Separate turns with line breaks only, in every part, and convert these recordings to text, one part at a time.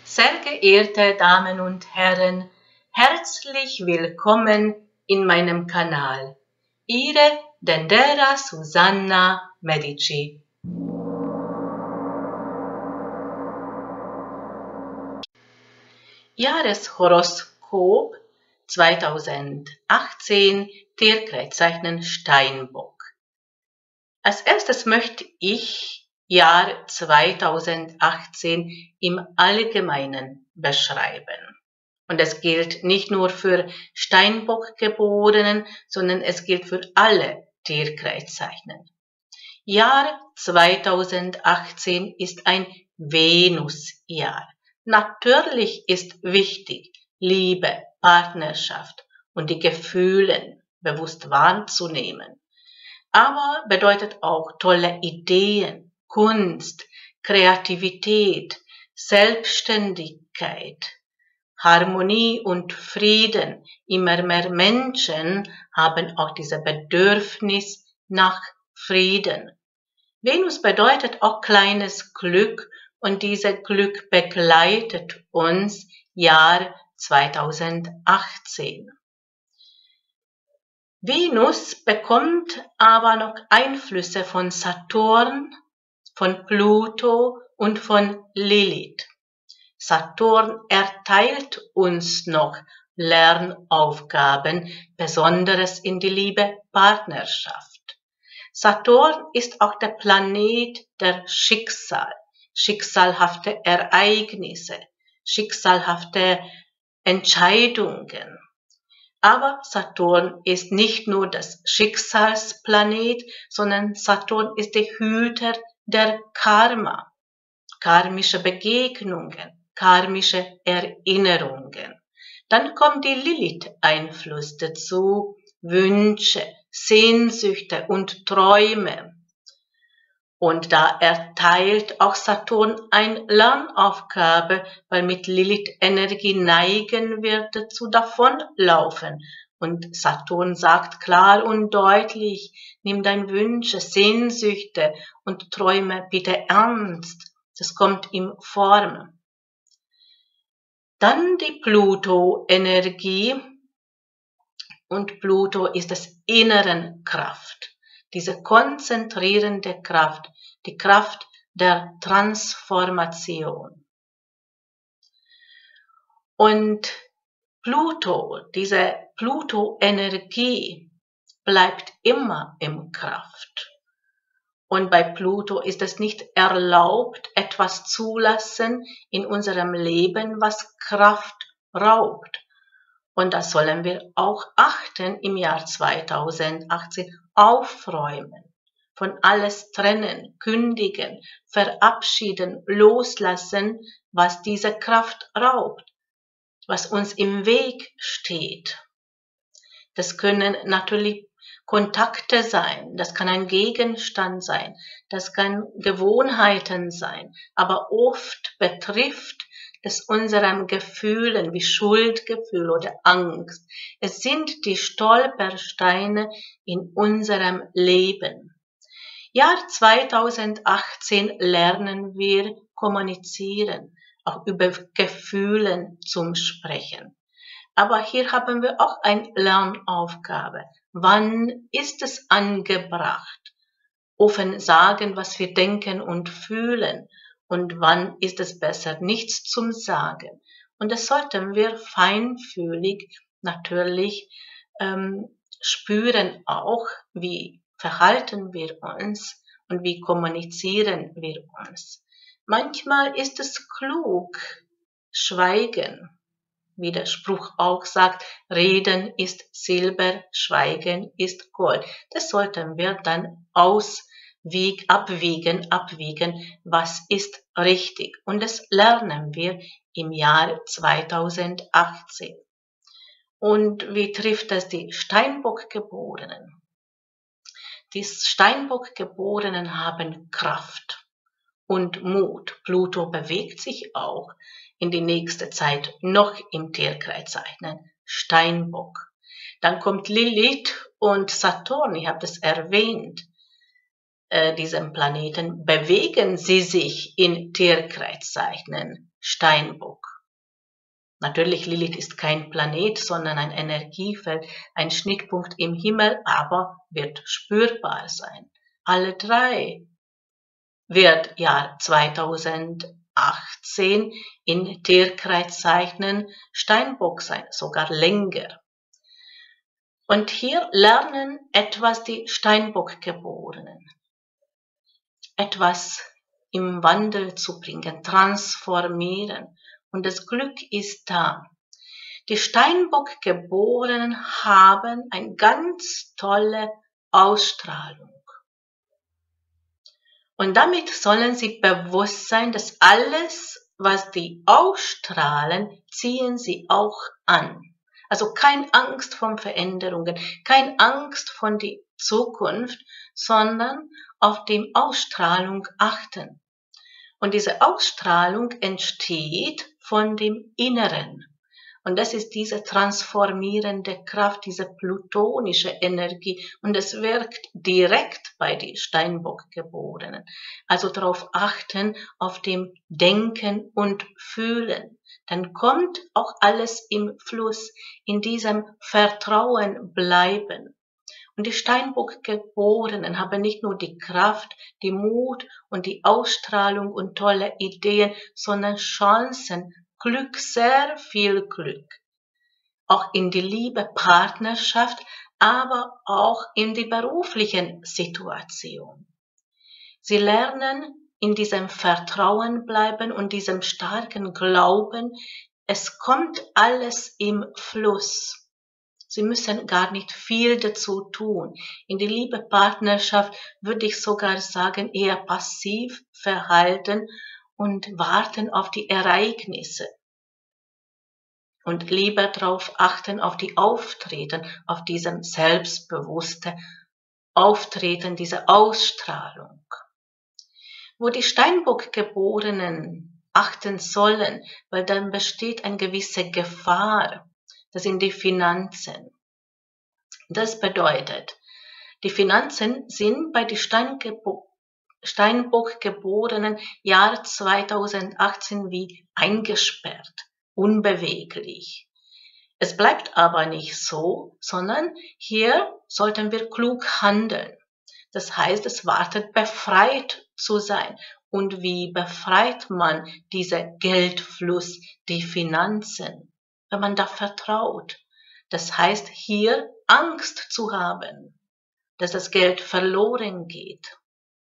Sehr geehrte Damen und Herren, herzlich willkommen in meinem Kanal. Ihre Dendera Susanna Medici. Jahreshoroskop 2018, Tierkreiszeichen Steinbock. Als erstes möchte ich Jahr 2018 im Allgemeinen beschreiben. Und es gilt nicht nur für Steinbock-Geborenen, sondern es gilt für alle Tierkreiszeichen. Jahr 2018 ist ein Venusjahr. Natürlich ist wichtig, Liebe, Partnerschaft und die Gefühle bewusst wahrzunehmen. Aber bedeutet auch tolle Ideen, Kunst, Kreativität, Selbstständigkeit, Harmonie und Frieden. Immer mehr Menschen haben auch dieses Bedürfnis nach Frieden. Venus bedeutet auch kleines Glück und dieses Glück begleitet uns Jahr 2018. Venus bekommt aber noch Einflüsse von Saturn, von Pluto und von Lilith. Saturn erteilt uns noch Lernaufgaben, besonders in die Liebe, Partnerschaft. Saturn ist auch der Planet der Schicksal, schicksalhafte Ereignisse, schicksalhafte Entscheidungen. Aber Saturn ist nicht nur das Schicksalsplanet, sondern Saturn ist der Hüter der Karma, karmische Begegnungen, karmische Erinnerungen. Dann kommt die Lilith-Einfluss dazu, Wünsche, Sehnsüchte und Träume. Und da erteilt auch Saturn eine Lernaufgabe, weil mit Lilith-Energie neigen wir dazu davonlaufen. Und Saturn sagt klar und deutlich, nimm deine Wünsche, Sehnsüchte und Träume bitte ernst. Das kommt in Form. Dann die Pluto-Energie. Und Pluto ist das inneren Kraft. Diese konzentrierende Kraft, die Kraft der Transformation. Und Pluto, diese Pluto-Energie bleibt immer in Kraft. Und bei Pluto ist es nicht erlaubt, etwas zulassen in unserem Leben, was Kraft raubt. Und das sollen wir auch achten im Jahr 2018, aufräumen, von alles trennen, kündigen, verabschieden, loslassen, was diese Kraft raubt, was uns im Weg steht. Das können natürlich Kontakte sein, das kann ein Gegenstand sein, das kann Gewohnheiten sein, aber oft betrifft das unseren Gefühlen wie Schuldgefühl oder Angst. Es sind die Stolpersteine in unserem Leben. Jahr 2018 lernen wir kommunizieren, auch über Gefühle zum Sprechen. Aber hier haben wir auch eine Lernaufgabe. Wann ist es angebracht? Offen sagen, was wir denken und fühlen. Und wann ist es besser, nichts zum Sagen? Und das sollten wir feinfühlig natürlich spüren auch, wie verhalten wir uns und wie kommunizieren wir uns. Manchmal ist es klug, schweigen. Wie der Spruch auch sagt, Reden ist Silber, Schweigen ist Gold. Das sollten wir dann abwiegen, was ist richtig. Und das lernen wir im Jahr 2018. Und wie trifft das die Steinbock-Geborenen? Die Steinbock-Geborenen haben Kraft und Mut. Pluto bewegt sich auch in die nächste Zeit noch im Tierkreiszeichen Steinbock. Dann kommt Lilith und Saturn, ich habe das erwähnt, diesem Planeten, bewegen sie sich in Tierkreiszeichen Steinbock. Natürlich, Lilith ist kein Planet, sondern ein Energiefeld, ein Schnittpunkt im Himmel, aber wird spürbar sein. Alle drei wird Jahr 2018 in Tierkreiszeichen Steinbock sein, sogar länger. Und hier lernen etwas die Steinbock-Geborenen. Etwas im Wandel zu bringen, transformieren. Und das Glück ist da. Die Steinbock-Geborenen haben eine ganz tolle Ausstrahlung. Und damit sollen sie bewusst sein, dass alles, was die ausstrahlen, ziehen sie auch an. Also keine Angst vor Veränderungen, keine Angst vor der Zukunft, sondern auf die Ausstrahlung achten. Und diese Ausstrahlung entsteht von dem Inneren. Und das ist diese transformierende Kraft, diese plutonische Energie. Und es wirkt direkt bei den Steinbock-Geborenen. Also darauf achten, auf dem Denken und Fühlen. Dann kommt auch alles im Fluss, in diesem Vertrauen bleiben. Und die Steinbock-Geborenen haben nicht nur die Kraft, die Mut und die Ausstrahlung und tolle Ideen, sondern Chancen, Glück, sehr viel Glück. Auch in die Liebe, Partnerschaft, aber auch in die beruflichen Situation. Sie lernen in diesem Vertrauen bleiben und diesem starken Glauben, es kommt alles im Fluss. Sie müssen gar nicht viel dazu tun. In die Liebe, Partnerschaft würde ich sogar sagen, eher passiv verhalten und warten auf die Ereignisse. Und lieber darauf achten, auf die Auftreten, auf diesem selbstbewussten Auftreten, diese Ausstrahlung. Wo die Steinbock-Geborenen achten sollen, weil dann besteht eine gewisse Gefahr. Das sind die Finanzen. Das bedeutet, die Finanzen sind bei den Steinbock-Geborenen Jahr 2018 wie eingesperrt, unbeweglich. Es bleibt aber nicht so, sondern hier sollten wir klug handeln. Das heißt, es wartet, befreit zu sein. Und wie befreit man diesen Geldfluss, die Finanzen? Wenn man da vertraut. Das heißt, hier Angst zu haben, dass das Geld verloren geht,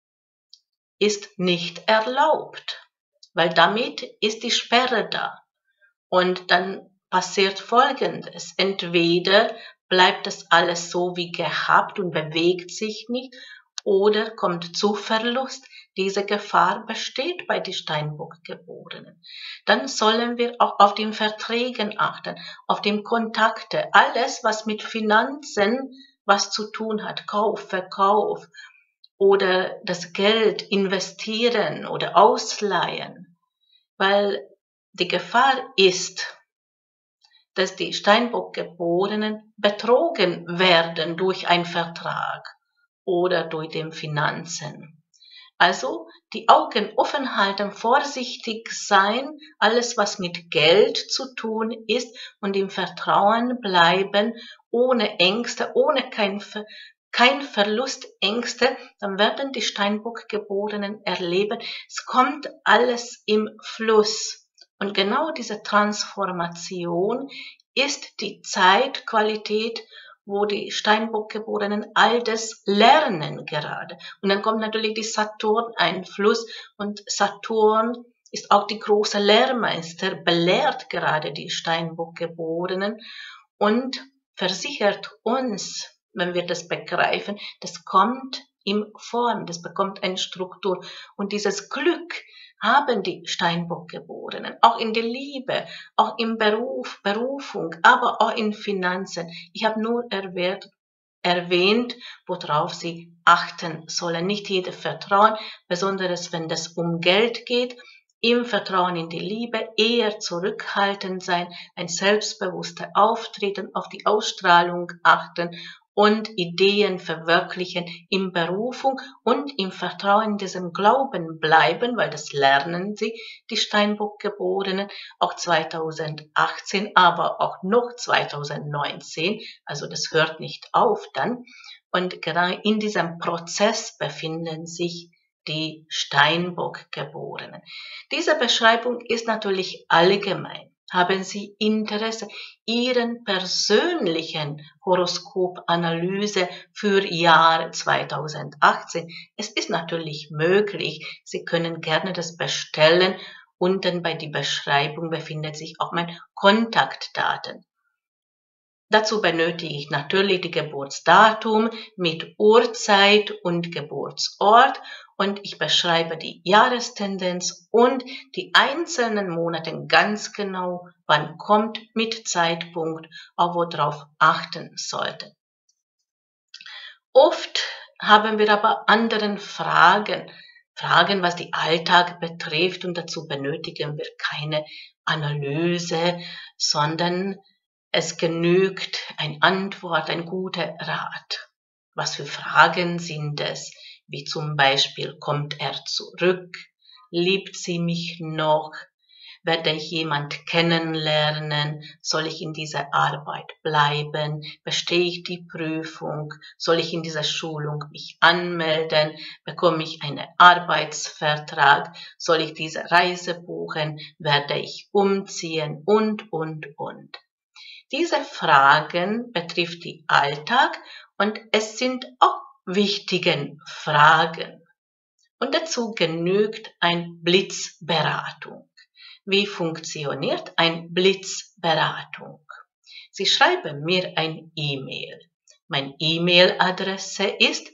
ist nicht erlaubt, weil damit ist die Sperre da. Und dann passiert Folgendes. Entweder bleibt das alles so wie gehabt und bewegt sich nicht, oder kommt zu Verlust. Diese Gefahr besteht bei den Steinbock-Geborenen. Dann sollen wir auch auf den Verträgen achten, auf den Kontakte, alles, was mit Finanzen was zu tun hat, Kauf, Verkauf oder das Geld investieren oder ausleihen, weil die Gefahr ist, dass die Steinbock-Geborenen betrogen werden durch einen Vertrag oder durch die Finanzen. Also die Augen offen halten, vorsichtig sein, alles was mit Geld zu tun ist und im Vertrauen bleiben, ohne Ängste, ohne kein Verlustängste, dann werden die Steinbock-Geborenen erleben, es kommt alles im Fluss. Und genau diese Transformation ist die Zeitqualität, wo die Steinbock-Geborenen all das lernen gerade. Und dann kommt natürlich die Saturn-Einfluss und Saturn ist auch die große Lehrmeister, belehrt gerade die Steinbock-Geborenen und versichert uns, wenn wir das begreifen, das kommt in Form, das bekommt eine Struktur. Und dieses Glück haben die Steinbock-Geborenen, auch in der Liebe, auch im Beruf, Berufung, aber auch in Finanzen. Ich habe nur erwähnt, worauf sie achten sollen. Nicht jeder Vertrauen, besonders wenn es um Geld geht, im Vertrauen in die Liebe, eher zurückhaltend sein, ein selbstbewusster Auftreten, auf die Ausstrahlung achten und Ideen verwirklichen, in Berufung und im Vertrauen in diesem Glauben bleiben, weil das lernen sie, die Steinbock-Geborenen, auch 2018, aber auch noch 2019, also das hört nicht auf dann. Und gerade in diesem Prozess befinden sich die Steinbock-Geborenen. Diese Beschreibung ist natürlich allgemein. Haben Sie Interesse, Ihren persönlichen Horoskopanalyse für Jahr 2018? Es ist natürlich möglich. Sie können gerne das bestellen. Unten bei der Beschreibung befindet sich auch mein Kontaktdaten. Dazu benötige ich natürlich die Geburtsdatum mit Uhrzeit und Geburtsort und ich beschreibe die Jahrestendenz und die einzelnen Monate ganz genau, wann kommt mit Zeitpunkt, auch worauf achten sollte. Oft haben wir aber andere Fragen, was die Alltag betrifft und dazu benötigen wir keine Analyse, sondern es genügt eine Antwort, ein guter Rat. Was für Fragen sind es? Wie zum Beispiel, kommt er zurück? Liebt sie mich noch? Werde ich jemand kennenlernen? Soll ich in dieser Arbeit bleiben? Bestehe ich die Prüfung? Soll ich in dieser Schulung mich anmelden? Bekomme ich einen Arbeitsvertrag? Soll ich diese Reise buchen? Werde ich umziehen? Und. Diese Fragen betrifft den Alltag und es sind auch wichtige Fragen. Und dazu genügt eine Blitzberatung. Wie funktioniert eine Blitzberatung? Sie schreiben mir ein E-Mail. Meine E-Mail-Adresse ist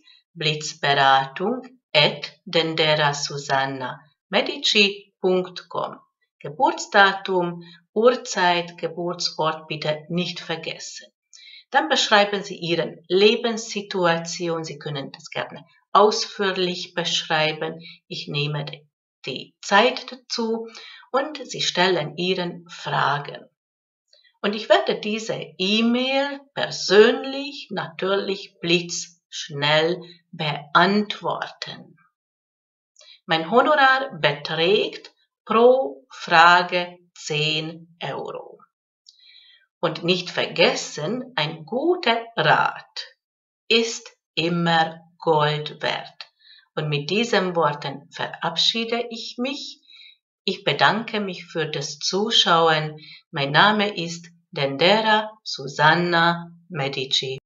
blitzberatung@denderasusanna.medici.com. Geburtsdatum, Uhrzeit, Geburtsort bitte nicht vergessen. Dann beschreiben Sie Ihre Lebenssituation. Sie können das gerne ausführlich beschreiben. Ich nehme die Zeit dazu und Sie stellen Ihre Fragen. Und ich werde diese E-Mail persönlich, natürlich blitzschnell beantworten. Mein Honorar beträgt pro Frage 10 Euro. Und nicht vergessen, ein guter Rat ist immer Gold wert. Und mit diesen Worten verabschiede ich mich. Ich bedanke mich für das Zuschauen. Mein Name ist Dendera Susanna Medici.